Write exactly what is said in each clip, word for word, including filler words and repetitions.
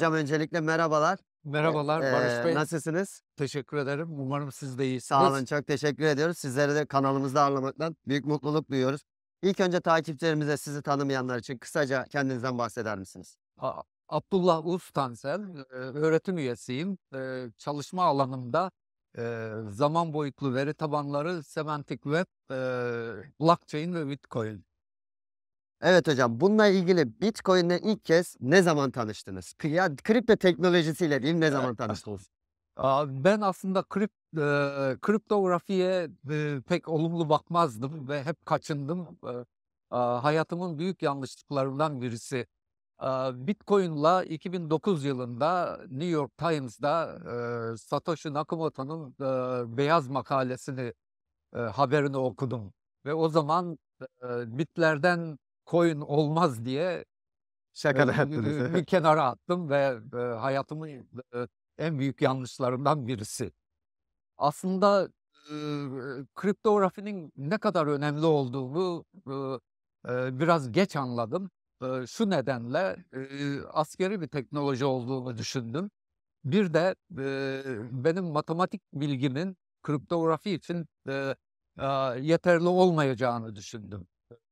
Hocam öncelikle merhabalar. Merhabalar Barış Eee, Bey. nasılsınız? Teşekkür ederim. Umarım siz de Sağ iyisiniz. olun, çok teşekkür ediyoruz. Sizleri de kanalımızda ağırlamaktan büyük mutluluk duyuyoruz. İlk önce takipçilerimize sizi tanımayanlar için kısaca kendinizden bahseder misiniz? A Abdullah Ustansel, eee, öğretim üyesiyim. Eee, çalışma alanımda eee, zaman boyutlu veri tabanları, semantik web, eee, blockchain ve Bitcoin. Evet hocam, bununla ilgili Bitcoin'le ilk kez ne zaman tanıştınız? Kı ya kripto teknolojisiyle diyeyim, ne Eee, zaman tanıştınız? aaa, ben aslında krip eee, kriptografiye, eee, pek olumlu bakmazdım ve hep kaçındım. Eee, aaa, hayatımın büyük yanlışlıklarından birisi. Aaa, Bitcoin'la iki bin dokuz yılında New York Times'da, eee, Satoshi Nakamoto'nun, eee, beyaz makalesini, eee, haberini okudum ve o zaman, eee, Bitlerden coin olmaz diye, Şaka da eee, yaptınız. bir kenara attım ve, eee, hayatımın, eee, en büyük yanlışlarından birisi. Aslında, ııı, kriptografinin ne kadar önemli olduğunu, ııı, eee, biraz geç anladım. Iıı, şu nedenle, eee, askeri bir teknoloji olduğunu düşündüm. Bir de, eee, benim matematik bilgimin kriptografi için, eee, aaa, yeterli olmayacağını düşündüm.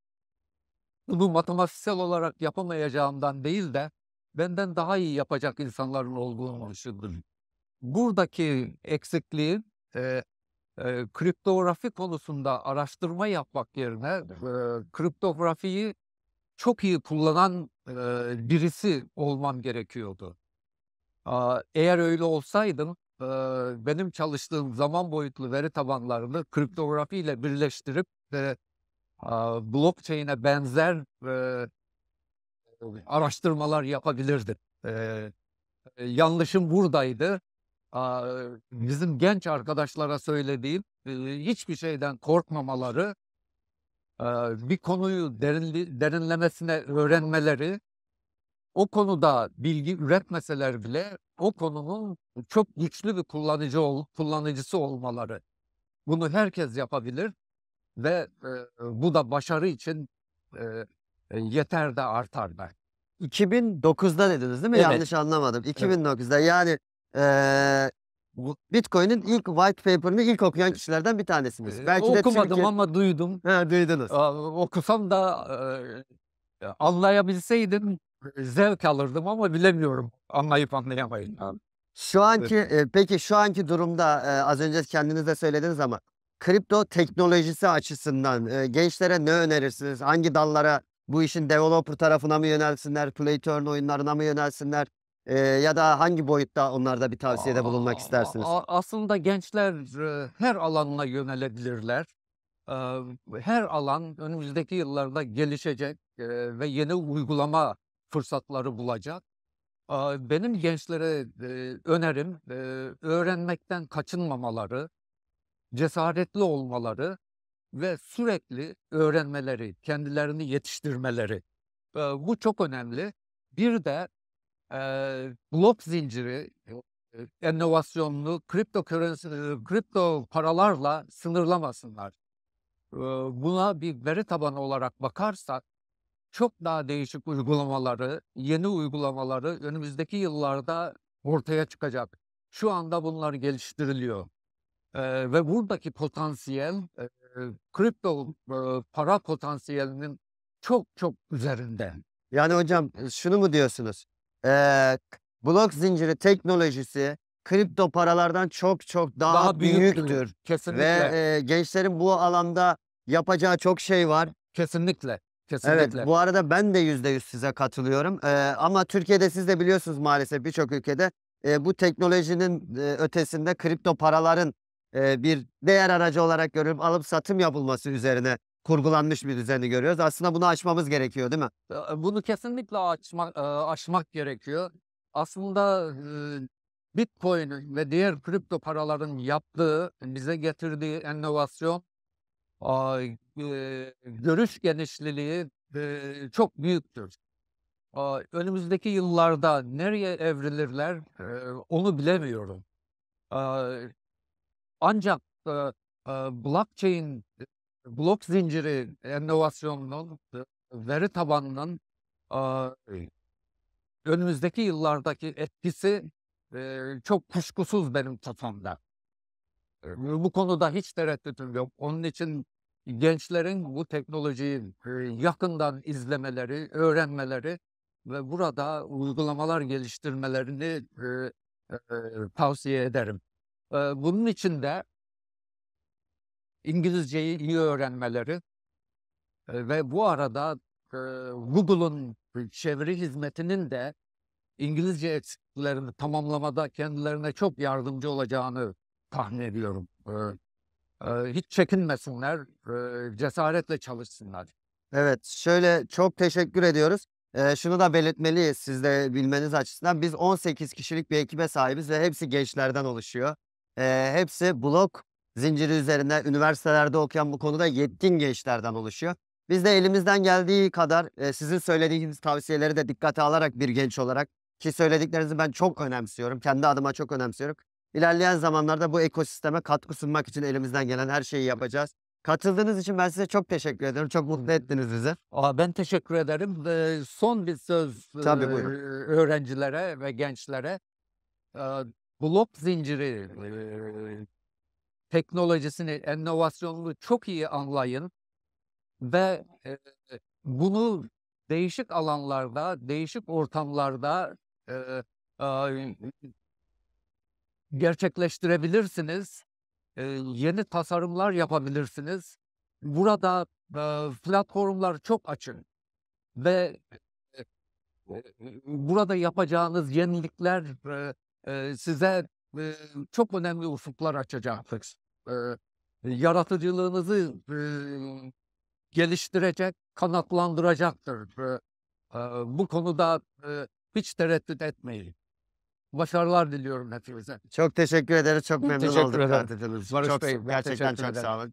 Bunu matematiksel olarak yapamayacağımdan değil de benden daha iyi yapacak insanların olduğunu düşündüm. Buradaki eksikliğin, eee Eee, kriptografi konusunda araştırma yapmak yerine, eee, kriptografiyi çok iyi kullanan, eee, birisi olmam gerekiyordu. Aaa, eğer öyle olsaydım, eee, benim çalıştığım zaman boyutlu veri tabanlarını kriptografiyle birleştirip ve, aaa, blockchain'e benzer, eee, araştırmalar yapabilirdim. Eee, yanlışım buradaydı. Aaa, bizim genç arkadaşlara söylediğim, eee, hiçbir şeyden korkmamaları, Eee, bir konuyu derinli derinlemesine öğrenmeleri, o konuda bilgi üretmeseler bile o konunun çok güçlü bir kullanıcı ol kullanıcısı olmaları. Bunu herkes yapabilir ve, eee, bu da başarı için, eee, eee, yeter de artar da. iki bin dokuzda dediniz değil mi? Evet, Yanlış anlamadım. evet. iki bin dokuzda yani, eee, bu Bitcoin'in ilk white paper'ını ilk okuyan kişilerden bir tanesiniz. Eee, Belki de okumadım Türkiye. ama duydum. Ha, duydunuz. Aaa, okusam da, eee, anlayabilseydim, zevk alırdım ama bilemiyorum anlayıp anlayamayacağımı. Şu anki, eee, peki şu anki durumda, eee, az önce kendiniz de söylediniz ama kripto teknolojisi açısından, eee, gençlere ne önerirsiniz? Hangi dallara, bu işin developer tarafına mı yönelsinler, play to earn oyunlarına mı yönelsinler, eee, ya da hangi boyutta onlarda bir tavsiyede bulunmak istersiniz? A aslında gençler, eee, her alanına yönelebilirler. Eee, her alan önümüzdeki yıllarda gelişecek, eee, ve yeni uygulama fırsatları bulacak. Aaa, benim gençlere, eee, önerim, eee, öğrenmekten kaçınmamaları, cesaretli olmaları ve sürekli öğrenmeleri, kendilerini yetiştirmeleri. Eee, bu çok önemli. Bir de, eee, blok zinciri, eee, inovasyonunu kripto currency eee, kripto paralarla sınırlamasınlar. Eee, buna bir veri tabanı olarak bakarsak çok daha değişik uygulamaları, yeni uygulamaları önümüzdeki yıllarda ortaya çıkacak. Şu anda bunlar geliştiriliyor. Eee, ve buradaki potansiyel, eee, kripto, eee, para potansiyelinin çok çok üzerinde. Yani hocam, eee, şunu mu diyorsunuz? Eee, k blok zinciri teknolojisi kripto paralardan çok çok Daha daha büyüktür. büyüktür ve, Kesinlikle, eee, gençlerin bu alanda yapacağı çok şey var. kesinlikle, Evet, kesinlikle. bu arada ben de yüzde yüz size katılıyorum. Eee, ama Türkiye'de siz de biliyorsunuz maalesef birçok ülkede, eee, bu teknolojinin, eee, ötesinde kripto paraların, eee, bir değer aracı olarak görülüp alıp satım yapılması üzerine kurgulanmış bir düzeni görüyoruz. Aslında bunu aşmamız gerekiyor, değil mi? Eee, bunu kesinlikle açmak eee, aşmak gerekiyor. Aslında, eee, Bitcoin ve diğer kripto paraların yaptığı, bize getirdiği inovasyon, aaa, eee, görüş genişliliği, eee, çok büyüktür. Aaa, önümüzdeki yıllarda nereye evrilirler, eee, onu bilemiyorum. Aaa, ancak, eee, eee, blockchain, eee, blok zinciri inovasyonunun, eee, veri tabanının, aaa önümüzdeki yıllardaki etkisi e, çok kuşkusuz benim kafamda. E, Bu konuda hiç tereddütüm yok. Onun için gençlerin bu teknolojiyi e, yakından izlemeleri, öğrenmeleri ve burada uygulamalar geliştirmelerini e, e, tavsiye ederim. E, Bunun için de İngilizceyi iyi öğrenmeleri e, ve bu arada e, Google'un çeviri hizmetinin de İngilizce eksikliklerini tamamlamada kendilerine çok yardımcı olacağını tahmin ediyorum. E, e, Hiç çekinmesinler, e, cesaretle çalışsınlar. Evet, şöyle çok teşekkür ediyoruz. Eee, şunu da belirtmeliyiz siz de bilmeniz açısından. Biz on sekiz kişilik bir ekibe sahibiz ve hepsi gençlerden oluşuyor. Eee, hepsi blok zinciri üzerine üniversitelerde okuyan bu konuda yetkin gençlerden oluşuyor. Biz de elimizden geldiği kadar eee, sizin söylediğiniz tavsiyeleri de dikkate alarak bir genç olarak ki söylediklerinizi ben çok önemsiyorum. Kendi adıma çok önemsiyorum. İlerleyen zamanlarda bu ekosisteme katkı sunmak için elimizden gelen her şeyi yapacağız. Katıldığınız için ben size çok teşekkür ederim. Çok mutlu ettiniz bizi. Aa, Ben teşekkür ederim. Ve son bir söz e, Tabii, buyurun. öğrencilere ve gençlere. E, Blok zinciri e, teknolojisini, inovasyonunu çok iyi anlayın ve e, bunu değişik alanlarda, değişik ortamlarda e, e, gerçekleştirebilirsiniz. E, Yeni tasarımlar yapabilirsiniz. Burada e, platformlar çok açık ve e, e, burada yapacağınız yenilikler e, e, size e, çok önemli ufuklar açacaktır. E, Yaratıcılığınızı e, geliştirecek, kanatlandıracaktır. E, e, Bu konuda e, hiç tereddüt etmeyin. Başarılar diliyorum hepinize. Çok teşekkür ederiz. Çok memnun Teşekkür olduk ederim. katıldığınız için. Barış Çok Bey, ben gerçekten teşekkür çok ederim. sağ olun.